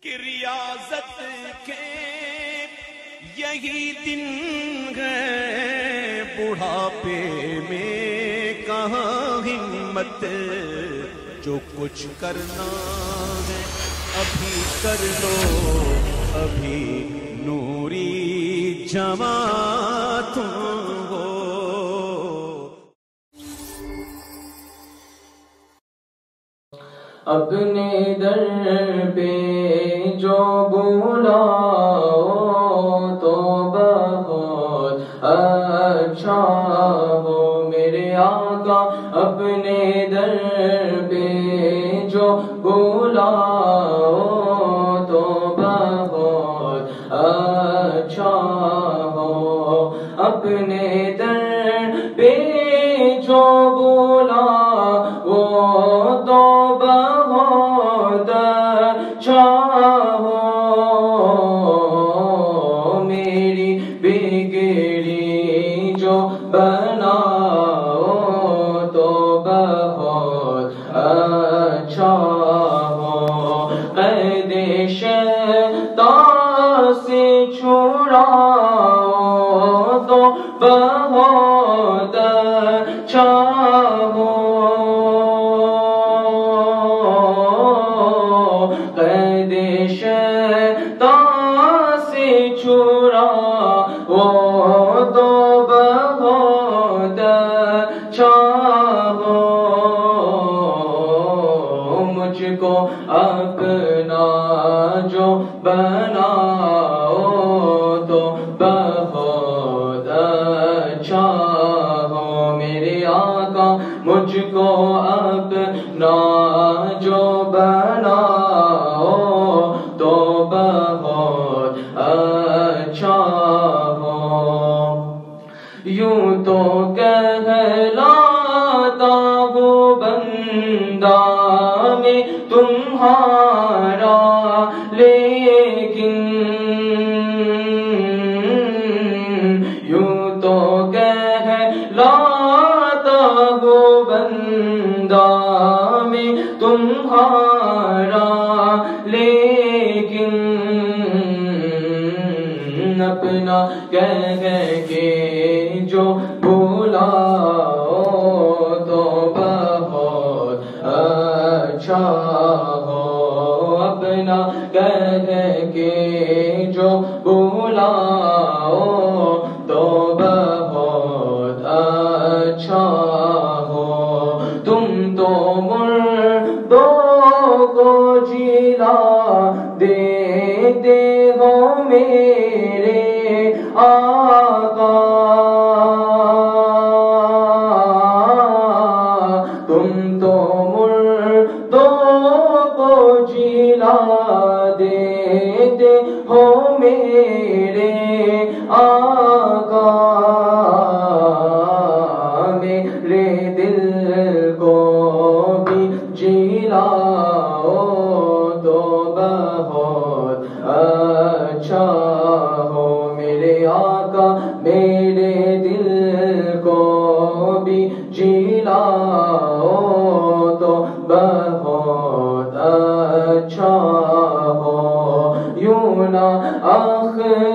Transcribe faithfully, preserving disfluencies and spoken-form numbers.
کہ ریاضت کے یہی دن ہے، بڑھاپے میں کہاں ہمت، جو کچھ کرنا ہے ابھی کر لو، ابھی نوری جوان تم ہو۔ اپنے در پہ جو بلاؤ تو بہت اچھا ہو میرے آقا، اپنے در پہ جو بلاؤ تو بہت اچھا ہو، اپنے در پہ جو بلاؤ تو بہت اچھا ہو، میری بگڑی جو بناؤ تو بہت اچھا ہو، قید شیطان سے چھڑاؤ تو بہت اچھا ہو، قید شیطان سے چھڑاؤ تو بہت اچھا ہو، مجھ کو اپنا جو بناؤ تو بہت اچھا ہو میرے آقا، مجھ کو اپنا جو بناؤ تو بہت اچھا ہو، یوں تو کہلاتا ہوں بندہ میں تمہارا، لیکن یوں تو کہلاتا ہوں بندہ میں تمہارا، لیکن اپنا کہہ کہہ کے جو بلاؤ تو بہت اچھا ہو، اپنا کہہ کہہ کے جو بلاؤ تو بہت اچھا ہو، تم تو مردوں کو جلا دیتے ہو میرے آقا، تم تو مردوں کو جلا دیتے ہو میرے آقا، میرے دل کو بھی جلاؤ تو بہت اچھا ہو میرے آقا، میرے دل کو بھی جلاؤ تو بہت اچھا ہو، یوں نہ آخر